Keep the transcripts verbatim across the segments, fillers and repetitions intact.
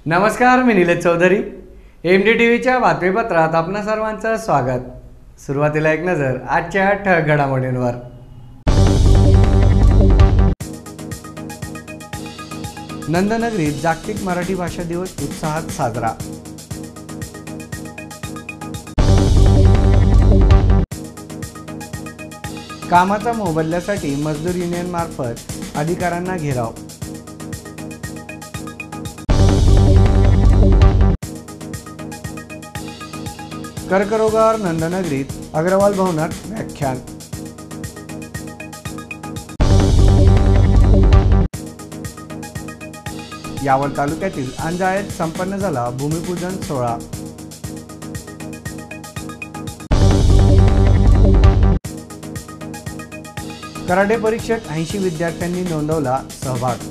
नमस्कार, मी Nilesh Chaudhari. M D T व्हीच्या बातमीपत्रात आपणा सर्वांचं स्वागत. सुरुवातीला एक नजर आजच्या ठळक घडामोडींवर. नंदनगरीत जागतिक मराठी भाषा दिवस उत्साहात साजरा. कामाचा मोबदल्यासाठी मजदूर युनियन मार्फत अधिकाऱ्यांना घेराव. कर्करोगावर नंदनगरीत अग्रवाल भवनात व्याख्यान. यावल तालुक्यातील अंजाळेत संपन्न झाला भूमिपूजन सोहळा. कराटे परीक्षेत ऐंशी विद्यार्थ्यांनी नोंदवला सहभाग.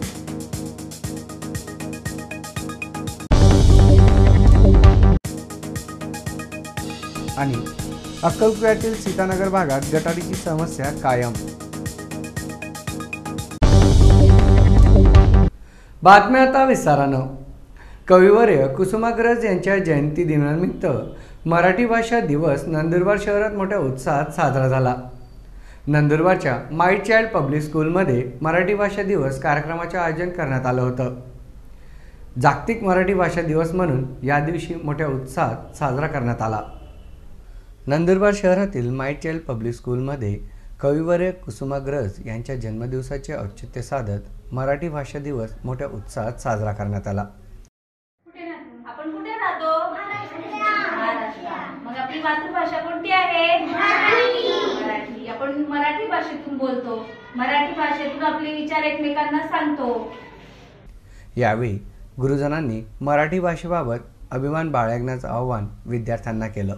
आणि अक्कलकुव्यातील सीतानगर भागात गटारीची समस्या कायम. बातम्या आता विस्तारानं. कविवर्य कुसुमाग्रज यांच्या जयंती दिनानिमित्त मराठी भाषा दिवस नंदुरबार शहरात मोठ्या उत्साहात साजरा झाला. नंदुरबारच्या माय चाइल्ड पब्लिक स्कूलमध्ये मराठी भाषा दिवस कार्यक्रमाचे आयोजन करण्यात आलं होतं. जागतिक मराठी भाषा दिवस म्हणून या दिवशी मोठ्या उत्साहात साजरा करण्यात आला. नंदुरबार शहरातील माय चाइल्ड पब्लिक स्कूलमध्ये कविवर्य कुसुमाग्रज यांच्या जन्मदिवसाचे औचित्य साधत मराठी भाषा दिवस मोठ्या उत्साहात साजरा करण्यात आला. आपण कुठे राहतो? मग आपली मातृभाषा कोणती आहे? मराठी. आपण मराठी भाषेतून बोलतो, मराठी भाषेतून आपले विचार एकमेकांना सांगतो. यावेळी गुरुजनांनी मराठी भाषेबाबत अभिमान बाळगण्याचं आवाहन विद्यार्थ्यांना केलं.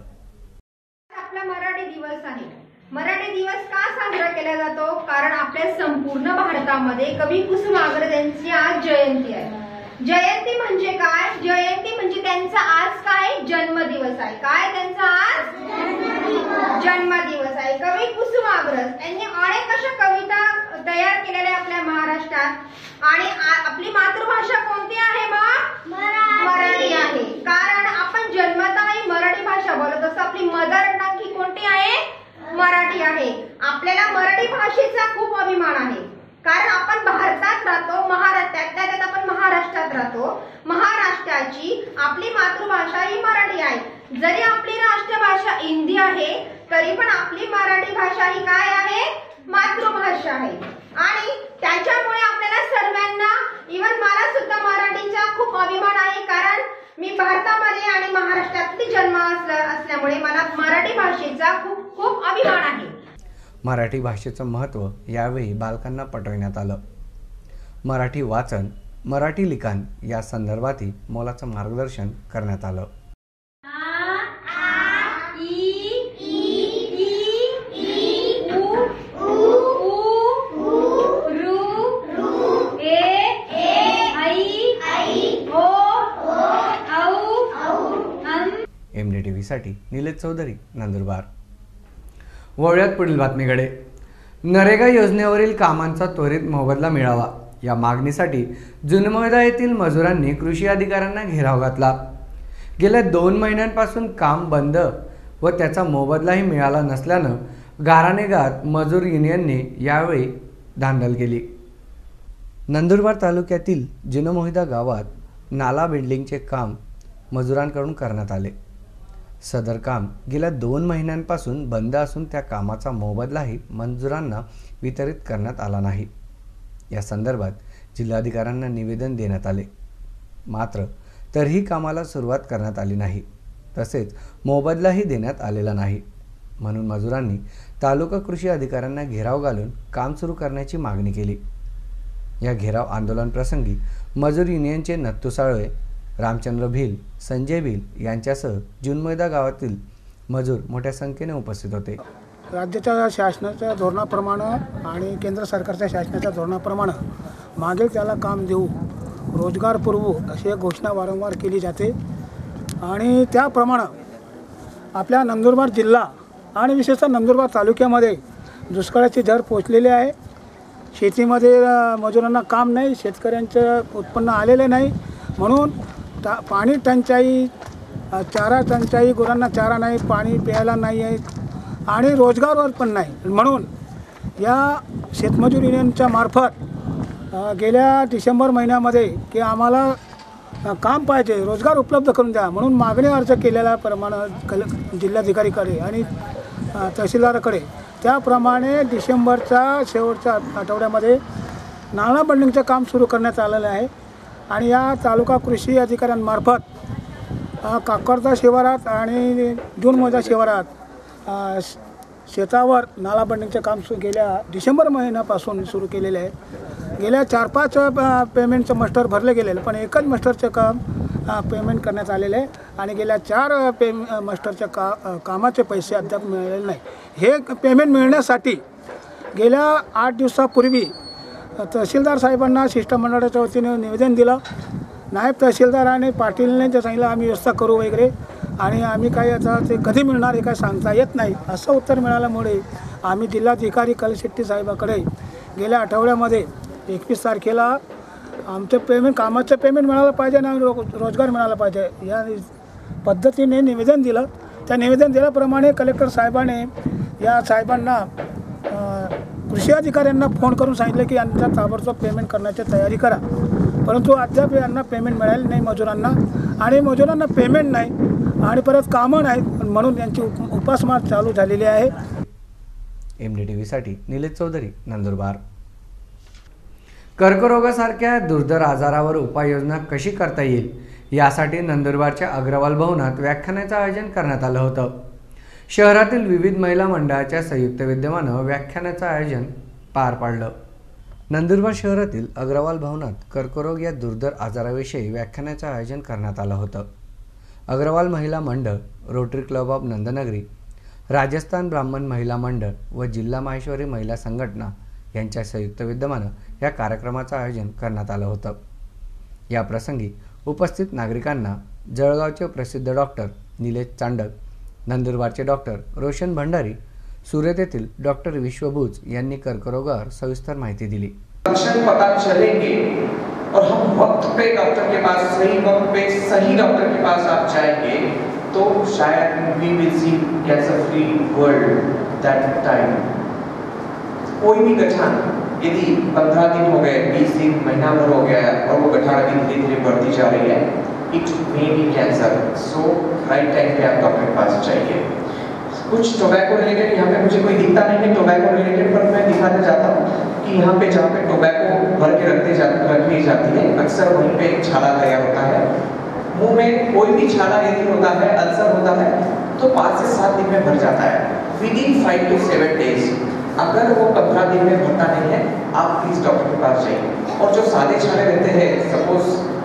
मराठी दिवस का साजरा केला जातो? कारण आपल्या संपूर्ण भारतामध्ये कवी कुसुमाग्रज यांची आज जयंती आहे. जयंती म्हणजे काय? जयंती म्हणजे त्यांचा आज काय जन्मदिवस आहे. काय त्यांचा आज जन्मदिवस आहे. कवी कुसुमाग्रज यांनी अनेक अशा कविता तयार केलेल्या आपल्या महाराष्ट्रात. आणि आपली मातृभाषा कोणती आहे? मग मराठी आहे. कारण आपण जन्मतःही मराठी भाषा बोलत असतो. आपली मदर टंग ही कोणती आहे? मराठी आहे. आपल्याला मराठी भाषेचा खूप अभिमान आहे. कारण आपण भारतात राहतो, महाराष्ट्रात, त्यात आपण महाराष्ट्रात राहतो. महाराष्ट्राची आपली मातृभाषा ही मराठी आहे. जरी आपली राष्ट्रभाषा हिंदी आहे तरी पण आपली मराठी भाषा ही काय आहे? मातृभाषा आहे. आणि त्याच्यामुळे आपल्याला सर्वांना, इव्हन मला सुद्धा मराठीचा खूप अभिमान आहे. कारण मी भारतामध्ये आणि महाराष्ट्रातली जन्म असल्यामुळे मला मराठी भाषेचा खूप खूप अभिमान आहे. मराठी भाषेचं महत्त्व यावेळी बालकांना पटवण्यात आलं. मराठी वाचन, मराठी लिखाण या संदर्भातही मोलाचं मार्गदर्शन करण्यात आलं. एम डी टी व्हीसाठी निलेश चौधरी, नंदुरबार. वळूयात पुढील बातमीकडे. नरेगा योजनेवरील कामांचा त्वरित मोबदला मिळावा या मागणीसाठी जुनमोहदा येथील मजुरांनी कृषी अधिकाऱ्यांना घेराव घातला. गेल्या दोन महिन्यांपासून काम बंद व त्याचा मोबदलाही मिळाला नसल्यानं गाराणेगात मजूर युनियनने यावेळी धांदल केली. नंदुरबार तालुक्यातील जुनमोहदा गावात नाला बिल्डिंगचे काम मजुरांकडून करण्यात आले. सदर काम गेल्या दोन महिन्यांपासून बंद असून त्या कामाचा मोबदलाही मजुरांना वितरित करण्यात आला नाही. या संदर्भात जिल्हाधिकाऱ्यांना निवेदन देण्यात आले. मात्र तरीही कामाला सुरुवात करण्यात आली नाही. तसेच मोबदलाही देण्यात आलेला नाही. म्हणून मजुरांनी तालुका कृषी अधिकाऱ्यांना घेराव घालून काम सुरू करण्याची मागणी केली. या घेराव आंदोलन प्रसंगी मजूर युनियनचे नत्तू साळवे, रामचंद्र भिल, संजय भिल यांच्यासह जुनमोहदा गावातील मजूर मोठ्या संख्येने उपस्थित होते. राज्याच्या शासनाच्या धोरणाप्रमाणे आणि केंद्र सरकारच्या शासनाच्या धोरणाप्रमाणे मागेल त्याला काम देऊ, रोजगार पुरवू अशी घोषणा वारंवार केली जाते. आणि त्याप्रमाणे आपल्या नंदुरबार जिल्हा आणि विशेषतः नंदुरबार तालुक्यामध्ये दुष्काळाची झळ पोचलेली आहे. शेतीमध्ये मजुरांना काम नाही, शेतकऱ्यांचं उत्पन्न आलेले नाही. म्हणून टा पाणी टंचाई, अ, चारा टंचाई, गुरांना चारा नाही, पाणी प्यायला नाही आहे आणि रोजगारवर पण नाही. म्हणून या शेतमजूर युनियनच्या मार्फत अ, गेल्या डिसेंबर महिन्यामध्ये की आम्हाला अ, काम पाहिजे, रोजगार उपलब्ध करून द्या म्हणून मागणी अर्ज केलेल्या प्रमाणे कल जिल्हाधिकारीकडे आणि अ, तहसीलदाराकडे, त्याप्रमाणे डिसेंबरच्या शेवटच्या आठवड्यामध्ये नाला बंडिंगचं काम सुरू करण्यात आलेलं आहे. आणि या तालुका कृषी अधिकाऱ्यांमार्फत अ, काकर्ता शिवारात आणि जून मोजा शिवारात अ, शेतावर नाला बंडिंगचं काम सु गेल्या डिसेंबर महिन्यापासून सुरू केलेले आहे. गेल्या चार पाच पेमेंटचं मस्टर भरले गेलेलं, पण एकच मस्टरचं काम पेमेंट करण्यात आलेलं आहे आणि गेल्या चार पे मस्टरच्या का कामाचे पैसे अद्याप मिळालेले नाही. हे पेमेंट मिळण्यासाठी गेल्या आठ दिवसापूर्वी तहसीलदार साहेबांना शिष्टमंडळाच्या वतीने निवेदन दिलं. नायब तहसीलदार आणि पाटीलने जे सांगितलं आम्ही व्यवस्था करू वगैरे, आणि आम्ही काही आता ते कधी मिळणार हे काय सांगता येत नाही असं उत्तर मिळाल्यामुळे आम्ही जिल्हाधिकारी कलशेट्टी साहेबाकडे गेल्या आठवड्यामध्ये एकवीस तारखेला आमचं पेमेंट कामाचं पेमेंट मिळालं पाहिजे आणि रो रोजगार मिळाला पाहिजे या पद्धतीने निवेदन दिलं. त्या निवेदन दिल्याप्रमाणे कलेक्टर साहेबाने या साहेबांना कृषी अधिकाऱ्यांना फोन करून सांगितलं की यांचा ताबडतोब पेमेंट करण्याची तयारी करा. परंतु अद्याप यांना पेमेंट मिळालं नाही मजुरांना, आणि मजुरांना पेमेंट नाही आणि परत कामं नाहीत, म्हणून यांची उप उपासमार चालू झालेली आहे. एम डी टी व्हीसाठी निलेश चौधरी, नंदुरबार. कर्करोगासारख्या दुर्धर आजारावर उपाययोजना कशी करता येईल यासाठी नंदुरबारच्या अग्रवाल भवनात व्याख्यानाचं आयोजन करण्यात आलं होतं. शहरातील विविध महिला मंडळाच्या संयुक्त विद्यमानं व्याख्यानाचं आयोजन पार पाडलं. नंदुरबार शहरातील अग्रवाल भवनात कर्करोग या दुर्धर आजाराविषयी व्याख्यानाचं आयोजन करण्यात आलं होतं. अग्रवाल महिला मंडळ, rotary club of Nandanagari, Rajasthan ब्राह्मण महिला मंडळ व जिल्हा माहेश्वरी महिला संघटना यांच्या संयुक्त विद्यमानं या कार्यक्रमाचं आयोजन करण्यात आलं होतं. या प्रसंगी उपस्थित नागरिकांना जळगावचे प्रसिद्ध डॉक्टर निलेश चांडक, नंदुरबारचे डॉक्टर रोशन भंडारी, सुरत येथील डॉक्टर विश्वभूज यांनी कर्करोगावर सविस्तर माहिती दिली. लक्षण पता चलेंगे और हम वक्त पे डॉक्टर के पास, सही वक्त पे सही डॉक्टर के पास आप जाएंगे तो शायद we will see cancer free world that time. कोई भी गठान यदि पंद्रह दिन हो गए, बीस दिन, महीना भर हो गया और वो गठान अभी धीरे धीरे बढ़ती जा रही है, it may be cancer. So right time पे आप डॉक्टर के पास जाइए. कुछ टोबैको रिलेटेड यहाँ पे मुझे कोई दिखता नहीं है टोबैको रिलेटेड, पर मैं दिखाना चाहता हूँ कि यहाँ पे जहाँ पे टोबैको भर के रखते जा रखी जाती है, अक्सर वहीं पे एक छाला तैयार होता है. मुंह में कोई भी छाला यदि होता है, अल्सर होता है, तो पाँच से सात दिन में भर जाता है, within five to seven days. अगर वो पंद्रह दिन में भरता नहीं है, आप प्लीज डॉक्टर के पास जाइए. और जो सादे छाले रहते हैं, सपोज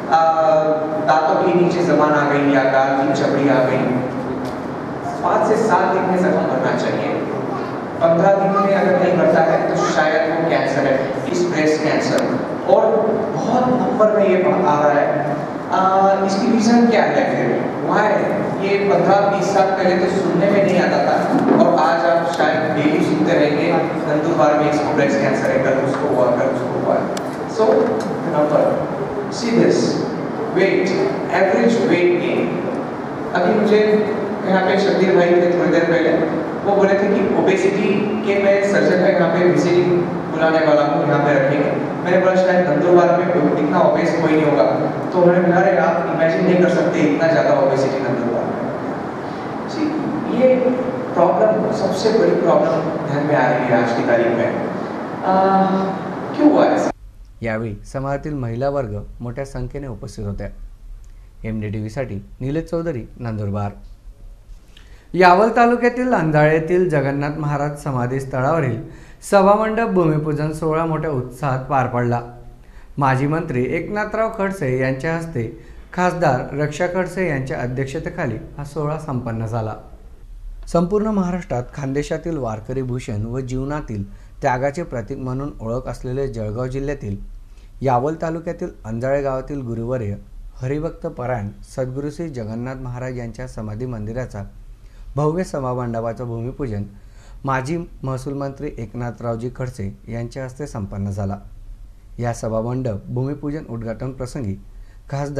दांतों के नीचे जबान आ गई या गाल की चमड़ी आ गई, पाँच से सात दिन में जख्म भरना चाहिए. पंद्रह दिन में अगर नहीं भरता है तो शायद वो कैंसर है, इस ब्रेस्ट कैंसर. और बहुत नंबर में ये आ रहा है. आ, इसकी रीज़न क्या है फिर, वाई? ये पंद्रह बीस साल पहले तो सुनने में नहीं आता था और आज आप शायद डेली सुनते रहेंगे नंदुरबार में इसको ब्रेस्ट कैंसर है, कल उसको हुआ, कल उसको हुआ. So number, see this weight, average weight gain. अभी मुझे यहाँ पे शब्दीर भाई थे थोड़ी देर पहले, वो बोले थे कि ओबेसिटी के मैं सर्जन का यहाँ पे विजिटिंग बुलाने वाला हूँ, यहाँ पे रखेंगे. मैंने बोला शायद नंदुरबार में इतना ओबेस कोई नहीं होगा, तो उन्होंने बोला अरे आप इमेजिन नहीं कर सकते इतना ज़्यादा ओबेसिटी नंदुरबार में. जी, ये प्रॉब्लम सबसे बड़ी प्रॉब्लम ध्यान में आ रही है आज की तारीख में. क्यों हुआ ऐसा? यावेळी समाजातील महिला वर्ग मोठ्या संख्येने उपस्थित होत्या. एम डी टी व्हीसाठी निलेश चौधरी, नंदुरबार. यावल तालुक्यातील अंधाळेतील जगन्नाथ महाराज समाधी स्थळावरील सभामंडप भूमिपूजन सोहळा मोठ्या उत्साहात पार पडला. माजी मंत्री एकनाथराव खडसे यांच्या हस्ते खासदार रक्षा खडसे यांच्या अध्यक्षतेखाली हा सोहळा संपन्न झाला. संपूर्ण महाराष्ट्रात खानदेशातील वारकरी भूषण व जीवनातील त्यागाचे प्रतीक म्हणून ओळख असलेले जळगाव जिल्ह्यातील यावल तालुक्यातील अंधाळे गावातील गुरुवर्य हरिभक्त परायण सद्गुरू श्री जगन्नाथ महाराज यांच्या समाधी मंदिराचा भव्य सभामंडपाचं भूमिपूजन माजी महसूल मंत्री एकनाथरावजी खडसे यांच्या हस्ते संपन्न झाला. या सभामंडप भूमिपूजन उद्घाटन प्रसंगी खासदार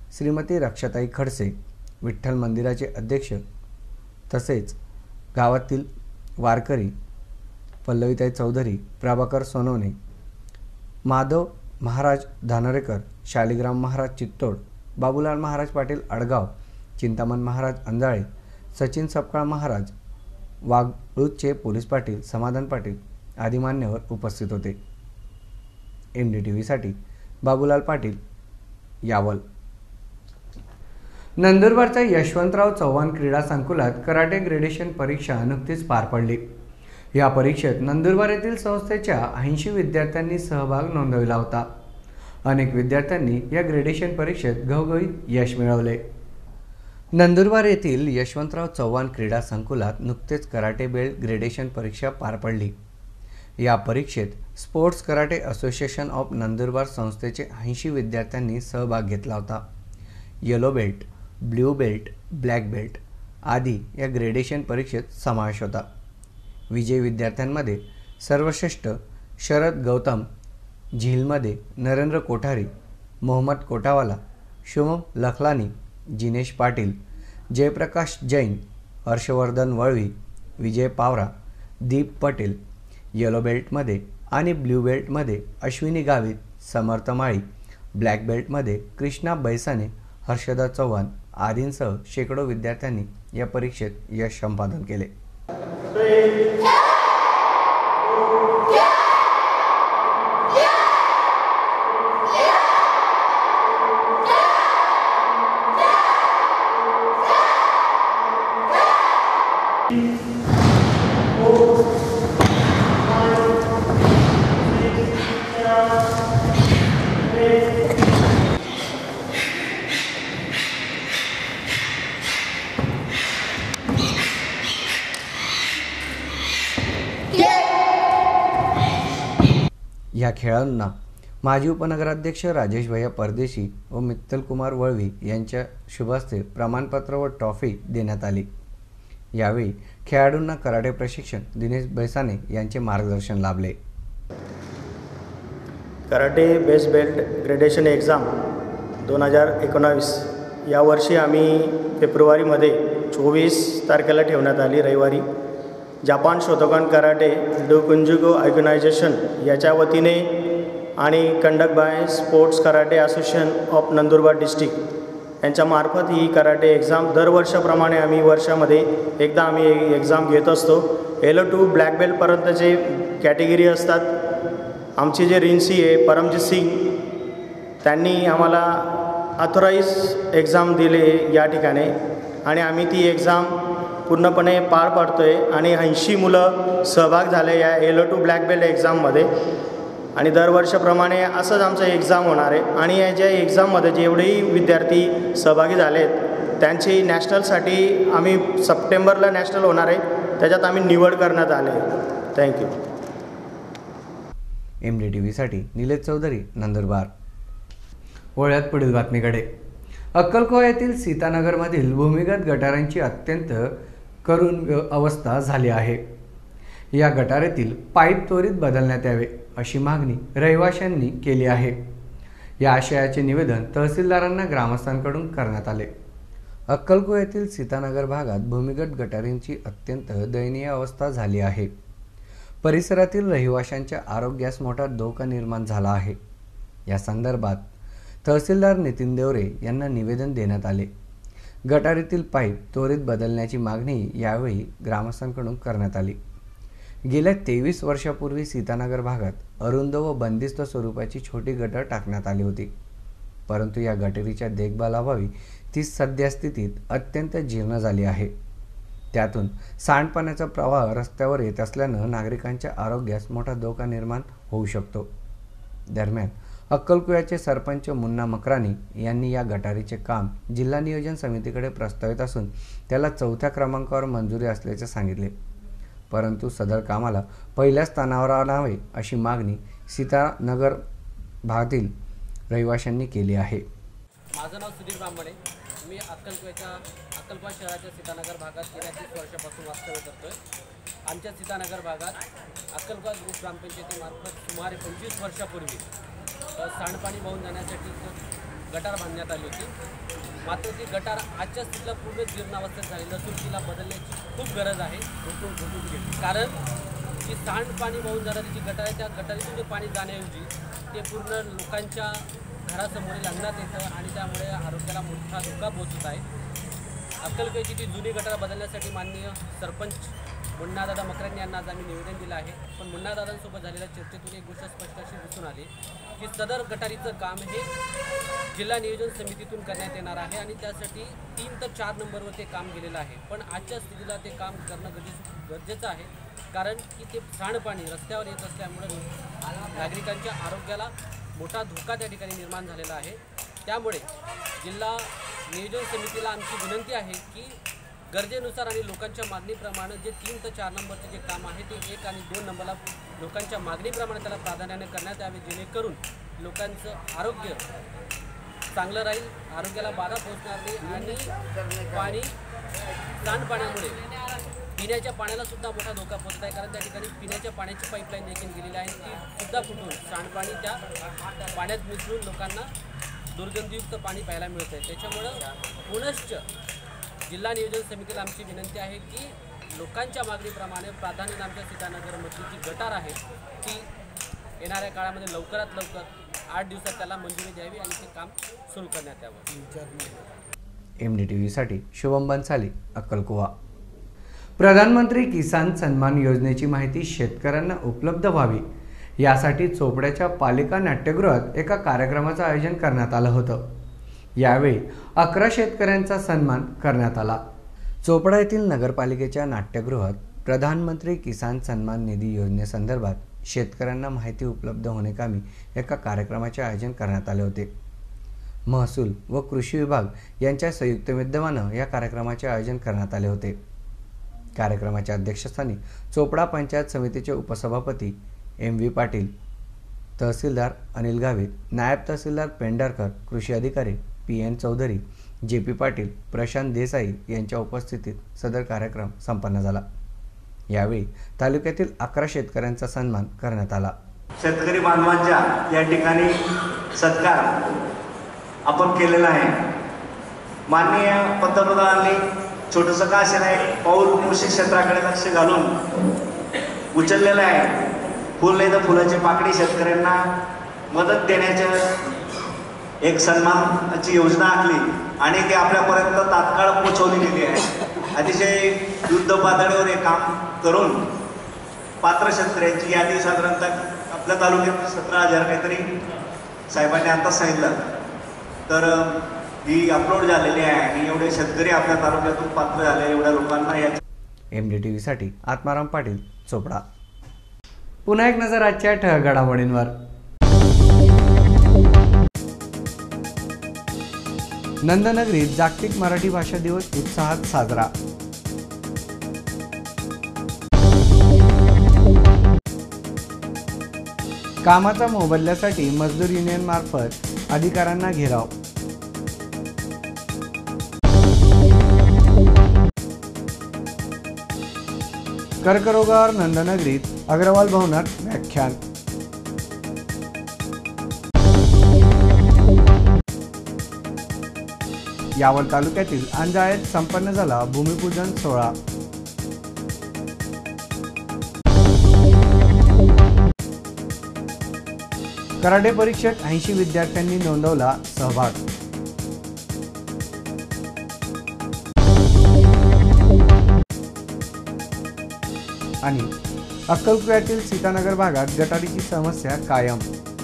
श्रीमती रक्षाताई खडसे, विठ्ठल मंदिराचे अध्यक्ष तसेच गावातील वारकरी पल्लवीताई चौधरी, प्रभाकर सोनवणे, माधव महाराज धानोरेकर, शालिग्राम महाराज चित्तोड, बाबूलाल महाराज पाटील अडगाव, चिंतामण महाराज अंजाळे, सचिन सपकाळ महाराज, वाघळूचे पोलीस पाटील समाधान पाटील आदी मान्यवर उपस्थित होते. एम डी टी व्हीसाठी बाबूलाल पाटील, यावल. नंदुरबारच्या यशवंतराव चव्हाण क्रीडा संकुलात कराटे ग्रेडेशन परीक्षा नुकतीच पार पडली. या परीक्षेत नंदुरबार येथील संस्थेच्या ऐंशी विद्यार्थ्यांनी सहभाग नोंदविला होता. अनेक विद्यार्थ्यांनी या ग्रेडेशन परीक्षेत घवघवीत यश मिळवले. नंदुरबार येथील यशवंतराव चव्हाण क्रीडा संकुलात नुकतेच कराटे बेल्ट ग्रेडेशन परीक्षा पार पडली. या परीक्षेत sports karate association of Nandurbar संस्थेचे ऐंशी विद्यार्थ्यांनी सहभाग घेतला होता. Yellow belt, blue belt, black belt आदी या ग्रेडेशन परीक्षेत समावेश होता. विजयी विद्यार्थ्यांमध्ये सर्वश्रेष्ठ शरद गौतम, झीलमध्ये नरेंद्र कोठारी, मोहम्मद कोटावाला, शुभम लखलानी, जिनेश पाटील, जयप्रकाश जैन, हर्षवर्धन वळवी, विजय पावरा, दीप पटेल. येलो बेल्टमध्ये आणि ब्ल्यू बेल्टमध्ये अश्विनी गावित, समर्थ माळी, ब्लॅक बेल्टमध्ये कृष्णा बैसाने, हर्षदा चव्हाण आदींसह शेकडो विद्यार्थ्यांनी या परीक्षेत यश संपादन केले. या खेळाडूंना माजी उपनगराध्यक्ष राजेश भैया परदेशी व मित्तल कुमार वळवी यांच्या शुभहस्ते प्रमाणपत्र व ट्रॉफी देण्यात आली. यावेळी खेळाडूंना कराटे प्रशिक्षक दिनेश बैसाने यांचे मार्गदर्शन लाभले. Karate best belt gradation exam दोन हजार एकोणावीस यावर्षी आम्ही फेब्रुवारीमध्ये चोवीस तारखेला ठेवण्यात आली रविवारी. जापान शोतोकन कराटे डोकुंजुगो ऑर्गनायझेशन याच्या वतीने आणि conduct by sports karate association of Nandurbar district यांच्यामार्फत ही कराटे एक्झाम दरवर्षाप्रमाणे आम्ही वर्षामध्ये एकदा आम्ही एक्झाम घेत असतो. येलो टू ब्लॅक बेल्टपर्यंतचे कॅटेगरी असतात. आमचे जे रिन्सी आहे परमजीत सिंग त्यांनी आम्हाला ऑथोराईज एक्झाम दिले या ठिकाणी आणि आम्ही ती एक्झाम पूर्णपणे पार पाडतो आहे आणि ऐंशी मुलं सहभाग झाले या येलो टू ब्लॅक बेल्ट एक्झाममध्ये आणि दरवर्षाप्रमाणे असंच आमचं एक्झाम होणार आहे. आणि या ज्या एक्झाममध्ये जेवढेही विद्यार्थी सहभागी झाले आहेत त्यांची नॅशनलसाठी आम्ही सप्टेंबरला नॅशनल होणार आहे त्याच्यात आम्ही निवड करण्यात आले. थँक्यू. एम डी टी व्हीसाठी निलेश चौधरी, नंदुरबार. वळ्यात पुढील बातमीकडे. अक्कलकोवा येथील सीतानगरमधील भूमिगत गटारांची अत्यंत करुण अवस्था झाली आहे. या गटारातील पाईप त्वरित बदलण्यात यावे अशी मागणी रहिवाशांनी केली आहे. या आशयाचे निवेदन तहसीलदारांना ग्रामस्थांकडून करण्यात आले. अक्कलकोवा येथील सीतानगर भागात भूमिगत गटारींची अत्यंत दयनीय अवस्था झाली आहे. परिसरातील रहिवाशांच्या आरोग्यास मोठा धोका निर्माण झाला आहे. या संदर्भात तहसीलदार नितीन देवरे यांना निवेदन देण्यात आले. गटारीतील पाईप त्वरित बदलण्याची मागणी यावेळी ग्रामस्थांकडून करण्यात आली. गेल्या तेवीस वर्षापूर्वी सीतानगर भागात अरुंद व बंदिस्त स्वरूपाची छोटी गटर टाकण्यात आली होती, परंतु या गटारीच्या देखभालाअभावी ती सद्यस्थितीत अत्यंत जीर्ण झाली आहे. त्यातून सांडपाण्याचा प्रवाह रस्त्यावर येत असल्यानं नागरिकांच्या आरोग्यास मोठा धोका निर्माण होऊ शकतो. दरम्यान अक्कलकुव्याचे सरपंच मुन्ना मकरानी यांनी या गटारीचे काम जिल्हा नियोजन समितीकडे प्रस्तावित असून त्याला चौथ्या क्रमांकावर मंजुरी असल्याचे सांगितले, परंतु सदर कामाला पहिल्या स्थानावर आणावे अशी मागणी सीतानगर भागातील रहिवाशांनी केली आहे. माझं नाव सुधीर ब्राह्मणे. मी अक्कलकुव्याच्या अक्कलकुवा शहराच्या सीतानगर भागात गेल्या तीस वर्षापासून वास्तव्य करतोय. आमच्या सीतानगर भागात अक्कलकुवा ग्रुप ग्रामपंचायतीमार्फत सुमारे पंचवीस वर्षापूर्वी अ, सांडपाणी वाहून जाण्यासाठी इथं गटार बांधण्यात आली होती. मात्र ती गटार आजच्या स्थितीला पूर्ण जीर्णावस्थेत झालेली असून तिला बदलण्याची खूप गरज आहे. कारण जी सांडपाणी वाहून जाणारी जी गटार आहे त्या गटारीतून जे पाणी जाण्याऐवजी ते पूर्ण लोकांच्या घरासमोरील अंगणात येतं आणि त्यामुळे आरोग्याला मोठा धोका पोहोचत आहे. अक्कलकोटची ती जुनी गटार बदलण्यासाठी माननीय सरपंच मुन्नादादा मकरांनी यांना आज आम्ही निवेदन दिलं आहे. पण मुन्नादादांसोबत झालेल्या चर्चेतून एक गोष्ट स्पष्ट अशी दिसून आली की सदर गटारीचं काम हे जिल्हा नियोजन समितीतून करण्यात येणार आहे आणि त्यासाठी तीन तर चार नंबरवर ते काम गेलेलं आहे. पण आजच्या स्थितीला ते काम करणं गरजेचं गरजेचं आहे. कारण की ते सांडपाणी रस्त्यावर येत असल्यामुळे नागरिकांच्या आरोग्याला मोठा धोका त्या ठिकाणी निर्माण झालेला आहे. त्यामुळे जिल्हा नियोजन समितीला आमची विनंती आहे की गरजेनुसार आणि लोकांच्या मागणीप्रमाणे जे तीन ते चार नंबरचे जे काम आहे ते एक आणि दोन नंबरला लोकांच्या मागणीप्रमाणे त्याला प्राधान्याने करण्यात यावे, जेणेकरून लोकांचं आरोग्य चांगलं राहील, आरोग्याला बाधा पोहोचणार नाही आणि पाणी सांडपाण्यामुळे पिण्याच्या पाण्याला सुद्धा मोठा धोका पोहोचत आहे. कारण त्या ठिकाणी पिण्याच्या पाण्याची पाईपलाईन देखील गेलेली आहे ती सुद्धा फुटून सांडपाणी त्या पाण्यात मिसळून लोकांना दुर्गंधीयुक्त पाणी प्यायला मिळत आहे. त्याच्यामुळं पुनश्च जिल्हा नियोजन समितीला आमची विनंती आहे की लोकांच्या मागणीप्रमाणे प्राधान्याने आमच्या सीतानगरमधली जी गटार आहे ती येणाऱ्या काळामध्ये लवकरात लवकर आठ दिवसात त्याला मंजुरी द्यावी आणि ते काम सुरू करण्यात यावं. एम डी टी व्हीसाठी शुभम बन्साली, अक्कलकुवा. प्रधानमंत्री किसान सन्मान योजनेची माहिती शेतकऱ्यांना उपलब्ध व्हावी यासाठी चोपड्याच्या पालिका नाट्यगृहात एका कार्यक्रमाचं आयोजन करण्यात आलं होतं. यावेळी अकरा शेतकऱ्यांचा सन्मान करण्यात आला. चोपडा येथील नगरपालिकेच्या नाट्यगृहात प्रधानमंत्री किसान सन्मान निधी योजनेसंदर्भात शेतकऱ्यांना माहिती उपलब्ध होण्याकामी एका कार्यक्रमाचे आयोजन करण्यात आले होते. महसूल व कृषी विभाग यांच्या संयुक्त विद्यमानं या कार्यक्रमाचे आयोजन करण्यात आले होते. कार्यक्रमाच्या अध्यक्षस्थानी चोपडा पंचायत समितीचे उपसभापती एम व्ही पाटील, तहसीलदार अनिल गावित, नायब तहसीलदार पेंढारकर, कृषी अधिकारी P N Chaudhari, J P Patil, Prashant Desai यांच्या उपस्थितीत सदर कार्यक्रम संपन्न झाला. यावेळी तालुक्यातील अकरा शेतकऱ्यांचा सन्मान करण्यात आला. शेतकरी बांधवांच्या या ठिकाणी सत्कार आपण केलेला आहे. माननीय पंतप्रधानांनी छोटंसं का असे नाही पाऊल कृषी क्षेत्राकडे लक्ष घालून उचललेलं आहे. फुल नाही तर फुलाची पाकळी शेतकऱ्यांना मदत देण्याच्या एक सन्मानाची योजना आखली आणि ती आपल्यापर्यंत तात्काळ पोहोचवली गेली आहे. अतिशय युद्ध पातळीवर हे काम करून पात्र शेतकऱ्यांची यादी साधारणतः आपल्या तालुक्यात सतरा हजार काहीतरी साहेबांनी आता सांगितलं तर ही अपलोड झालेली आहे आणि एवढे शेतकरी आपल्या तालुक्यातून पात्र झाले एवढ्या लोकांना या. एम डी टी व्हीसाठी आत्माराम पाटील, चोपडा. पुन्हा एक नजर आजच्या ठळक घडामोडींवर. नंदनगरीत जागतिक मराठी भाषा दिवस उत्साहात साजरा. कामाचा मोबदल्यासाठी मजदूर युनियन मार्फत अधिकाऱ्यांना घेराव. कर्करोगावर नंदनगरीत अग्रवाल भवनात व्याख्यान. यावल तालुक्यातील अंजाळेत संपन्न झाला भूमिपूजन सोहळा. कराटे परीक्षेत ऐंशी विद्यार्थ्यांनी नोंदवला सहभाग. आणि अक्कलकुव्यातील सीतानगर भागात गटारीची समस्या कायम.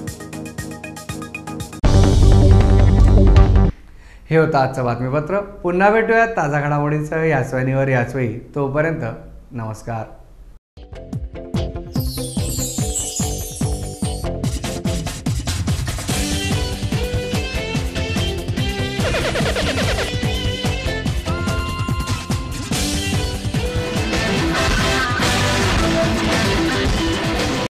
हे होतं आजचं बातमीपत्र. पुन्हा भेटूयात ताजा घडामोडींसह याच वाहिनीवर याच वेळी. तोपर्यंत नमस्कार.